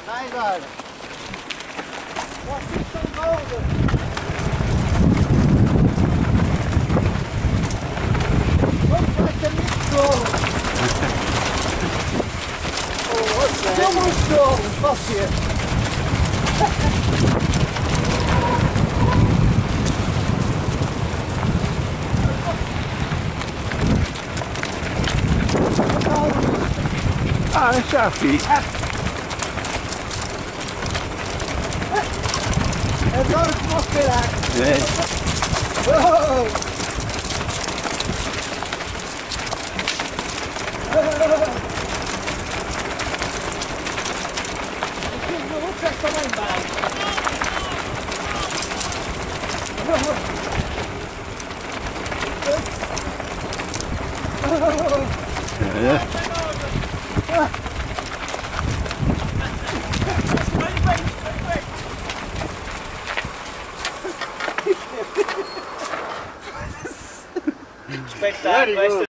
Rijnwaarde. Wat is zo'n boven? Wat maakt er niet komen? Oh, wat is dat? Kom eens komen, pas hier. Ah, een safie. Het wordt nog geraakt. Nee. Wow. Ik zie me ook echt van mijn baan. Ja. Spektakel.